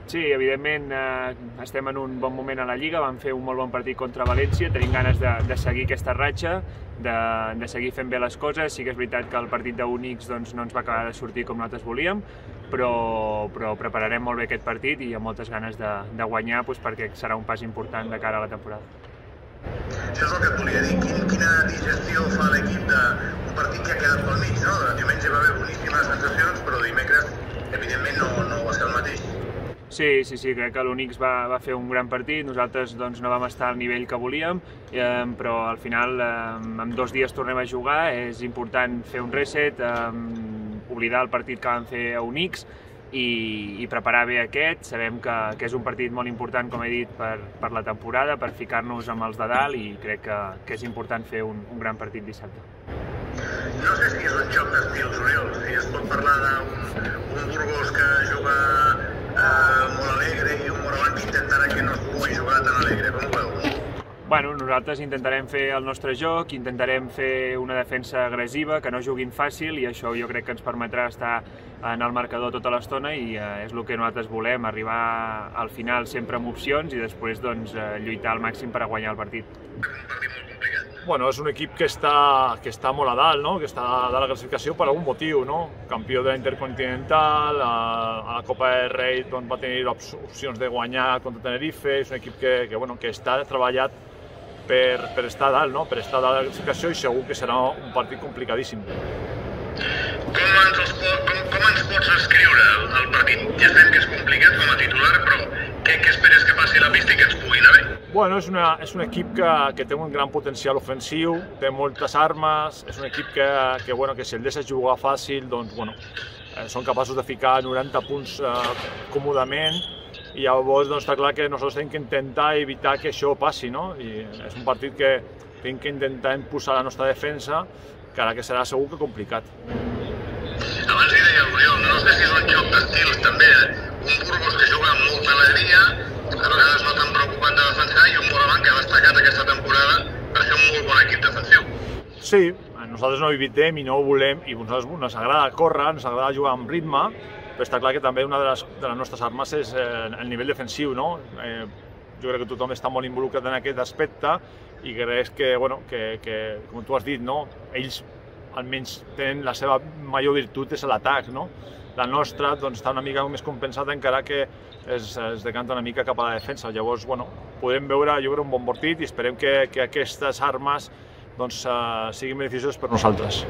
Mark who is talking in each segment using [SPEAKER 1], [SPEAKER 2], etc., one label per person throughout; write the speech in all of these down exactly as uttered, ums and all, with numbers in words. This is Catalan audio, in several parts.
[SPEAKER 1] Sí, evidentment eh, estem en un bon moment a la Lliga, vam fer un molt bon partit contra València, tenim ganes de, de seguir aquesta ratxa, de, de seguir fent bé les coses. Sí que és veritat que el partit d'Unix doncs, no ens va acabar de sortir com nosaltres volíem, però, però prepararem molt bé aquest partit i amb moltes ganes de, de guanyar doncs, perquè serà un pas important de cara a la temporada.
[SPEAKER 2] Això és el que et volia dir, Quin, quina digestió fa l'equip d'un partit que ha quedat pel mig, no? Diumenge va haver boníssimes sensacions, però dimecres evidentment no, no va ser el mateix.
[SPEAKER 1] Sí, sí, sí, crec que l'Unix va, va fer un gran partit, nosaltres doncs, no vam estar al nivell que volíem, eh, però al final eh, en dos dies tornem a jugar, és important fer un reset, eh, oblidar el partit que vam fer a Unix i, i preparar bé aquest. Sabem que, que és un partit molt important, com he dit, per, per la temporada, per ficar-nos amb els de dalt i crec que, que és important fer un, un gran partit dissabte.
[SPEAKER 2] No sé si és un joc d'estils, Oriol, si es pot parlar d'un un Burgos que juga eh, molt alegre i un Moraván que intentarà que no es pugui jugar tan alegre, com ho veus?
[SPEAKER 1] Bueno, nosaltres intentarem fer el nostre joc, intentarem fer una defensa agressiva, que no juguin fàcil i això jo crec que ens permetrà estar en el marcador tota l'estona i eh, és el que nosaltres volem, arribar al final sempre amb opcions i després doncs, eh, lluitar al màxim per a guanyar el partit.
[SPEAKER 2] Un partit molt complicat.
[SPEAKER 3] Bueno, és un equip que està, que està molt a dalt, no? Que està a dalt la classificació per algun motiu, no? Campió de la Intercontinental, a, a la Copa del Rei doncs, va tenir opcions de guanyar contra Tenerife, és un equip que, que, bueno, que està treballat per, per estar a dalt, no? Per estar a dalt de la classificació i segur que serà un partit complicadíssim.
[SPEAKER 2] Com ens, els pot, com, com ens pots escriure el, el partit? Ja sabem que és complicat com a titular, però què, què esperes que passi a la pista i que ens pugui anar bé?
[SPEAKER 3] Bueno, és, una, és un equip que, que té un gran potencial ofensiu, té moltes armes, és un equip que, que, bueno, que si el deixes jugar fàcil, doncs, bueno, eh, són capaços de ficar noranta punts eh, còmodament i llavors doncs, està clar que nosaltres hem que intentar evitar que això passi, no? I és un partit que hem que intentar impulsar la nostra defensa, que ara que serà segur que complicat.
[SPEAKER 2] Abans hi deia l'Oriol, no sé si és un joc d'estils també, eh? Un Burgos que juga amb molta alegria, a vegades no tan preocupat de defensar, i un Moraván que ha destacat aquesta temporada per ser un molt bon equip defensiu.
[SPEAKER 3] Sí, nosaltres no evitem i no ho volem, i a nosaltres ens agrada córrer, ens agrada jugar amb ritme, però està clar que també una de les, de les nostres armes és eh, el nivell defensiu, no? Eh, jo crec que tothom està molt involucrat en aquest aspecte i crec que, bueno, que, que com tu has dit, no? Ells almenys tenen la seva major virtut és l'atac, no? La nostra doncs, està una mica més compensada encara que es, es decanta una mica cap a la defensa. Llavors, bueno, podem veure, jo crec, un bon partit i esperem que, que aquestes armes doncs, uh, siguin beneficioses per nosaltres.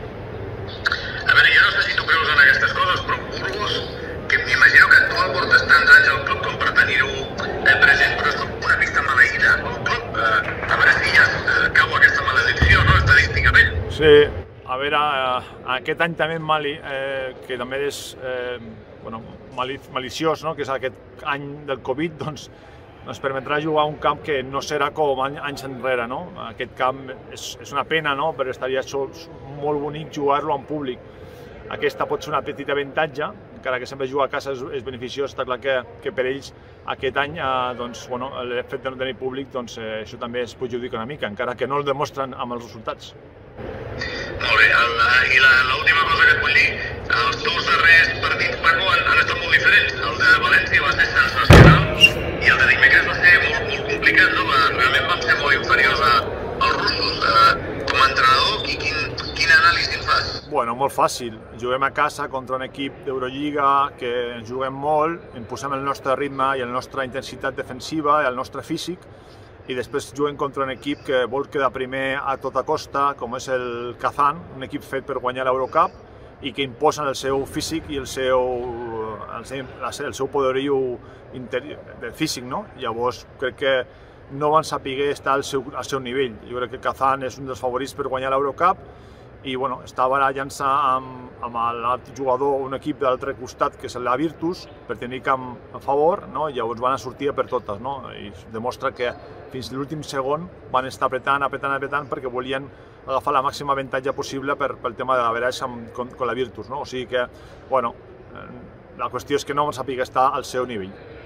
[SPEAKER 2] A veure, jo no sé si tu creus en aquestes coses, però Burgos, que m'imagino que tu el portes tants anys al club com per tenir-ho eh, present, però és una pista maleïda al club. Eh, a veure si ja eh, cau aquesta maledicció, no?, estadísticament.
[SPEAKER 3] Sí. A veure, aquest any també Mali, eh, que també és eh, bueno, maliciós, no? Que és aquest any del Covid, doncs ens permetrà jugar a un camp que no serà com any, anys enrere, no? Aquest camp és, és una pena, no? Però estaria molt bonic jugar-lo en públic. Aquesta pot ser una petita avantatge, encara que sempre jugar a casa és, és beneficiós, està clar que, que per ells aquest any eh, doncs, bueno, el fet de no tenir públic doncs, eh, això també es perjudica una mica, encara que no el demostren amb els resultats.
[SPEAKER 2] Molt bé, el, i l'última cosa que et vull dir, els dos darrers partits, Paco, han, han estat molt diferents. El de València va ser sensacional i el de dimecres va ser molt, molt complicat, no? Realment vam ser molt inferiors a, als russos. Eh, com a entrenador, quin, quin anàlisi en fas?
[SPEAKER 3] Bueno, molt fàcil. Juguem a casa contra un equip d'Eurolliga que ens juguem molt, imposem el nostre ritme i la nostra intensitat defensiva i el nostre físic, i després juguem contra un equip que vol quedar primer a tota costa, com és el Kazan, un equip fet per guanyar l'Eurocup i que imposen el seu físic i el seu, el seu, el seu poderío de físic, no? Llavors crec que no van saber estar al seu, al seu nivell. Jo crec que Kazan és un dels favorits per guanyar l'Eurocup i bueno, està barallant-se amb, amb l'altre jugador, un equip de l'altre costat, que és la Virtus, per tenir camp a favor, no? Llavors van a sortir per totes, no? I demostra que fins l'últim segon van estar apretant, apretant, apretant, perquè volien agafar la màxima avantatge possible per, pel tema de l'average amb, amb, amb la Virtus, no? O sigui que, bueno, la qüestió és que no van saber estar al seu nivell.